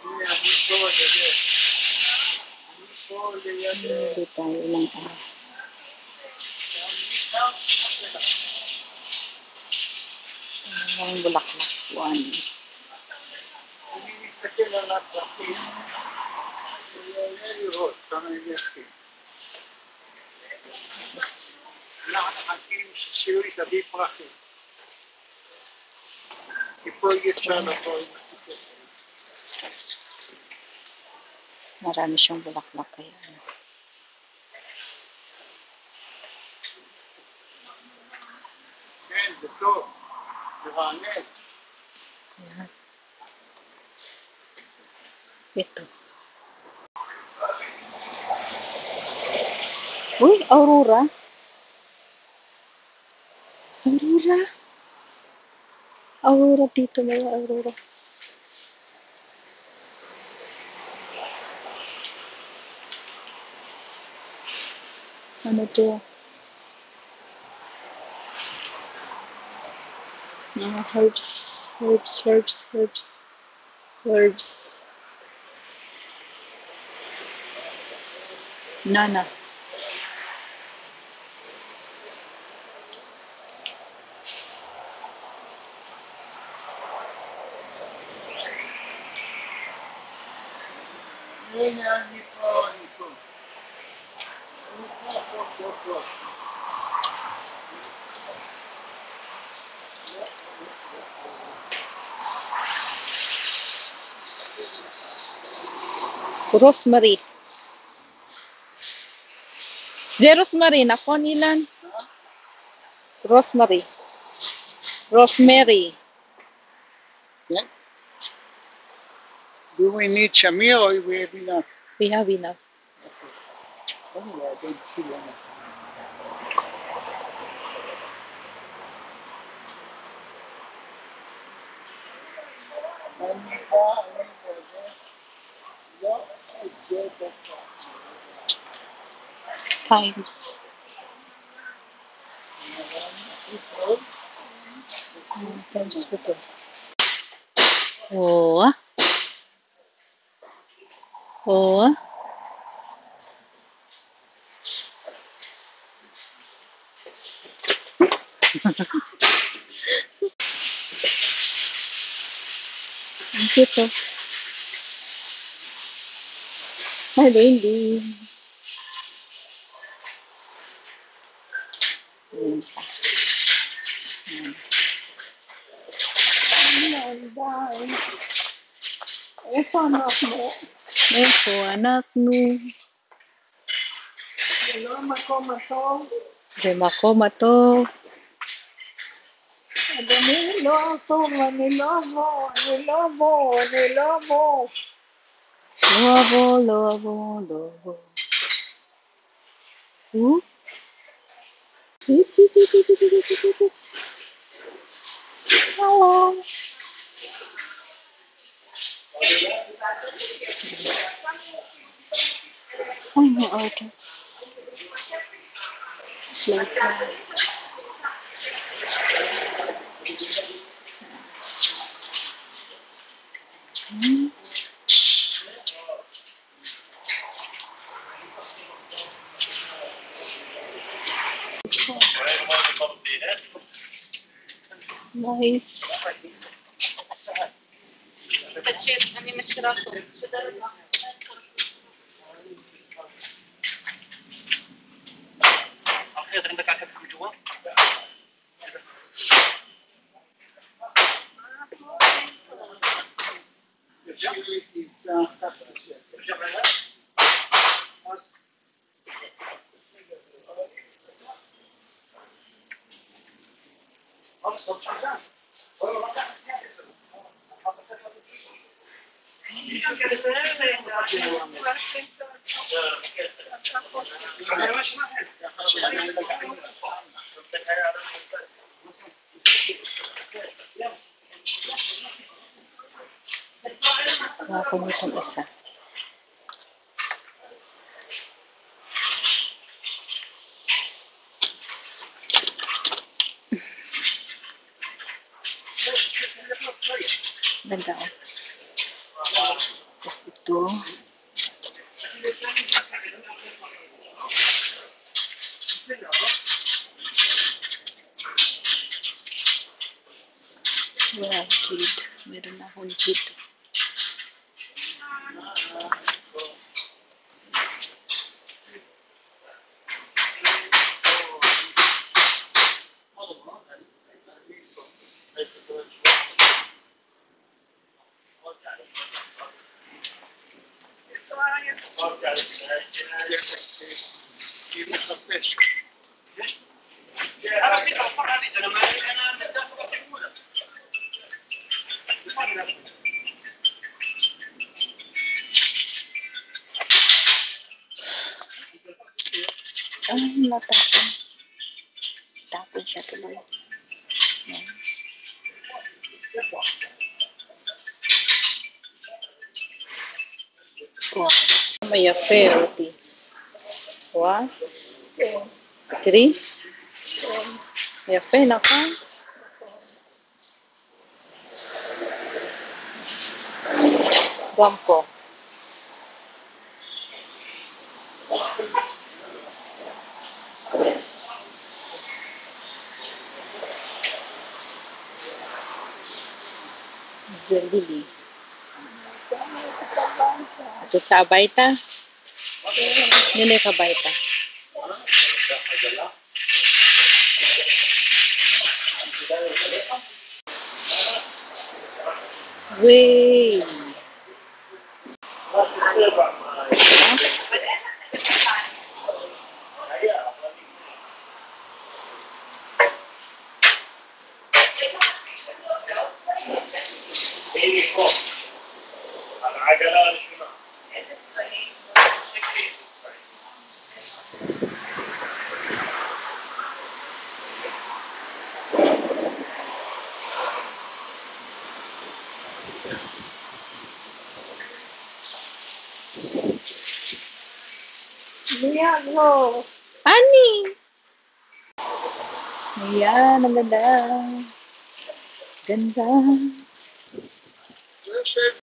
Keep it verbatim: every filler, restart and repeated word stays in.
Hindi tayo lang ano. Ang bulaklak. One. Marami siyang bulaklak kaya. Ayan. Ito. Uy, Aurora. Aurora. Aurora dito na yung Aurora. Ano to? Mga herbs. Herbs, herbs, herbs. Herbs. Nana. Rosemary. Di rosemary. Nako nilan. Rosemary. Rosemary. Yeah. Do we need Shamir or we have enough? We have enough. Anyway, I don't see enough. Times. Times ko to. Oh. Oh. Ang cute oh. Ay, hindi. Ayan pa. Ayan. Ito anak mo. Ito anak mo. Lama ko mato. Dema ko mato. Nilobo, nilobo, nilobo, nilobo. Lobo, lobo, lobo. Hmm? Hello. Ay, may order. Like that. Hmm. Nice. Nakakamit ang isa. Ganda oh. dito. Wow, kid. Meron akong kid. Ay, natapon. Tapon siya tuloy. Yan. Wow. May affair, Oti. What? Three? May affair na ka? Gampo. Zerlili. Ito sa abayta? Yun ay kabayta. Wait. Liago. Ani! Ayan, ang ganda. Ganda.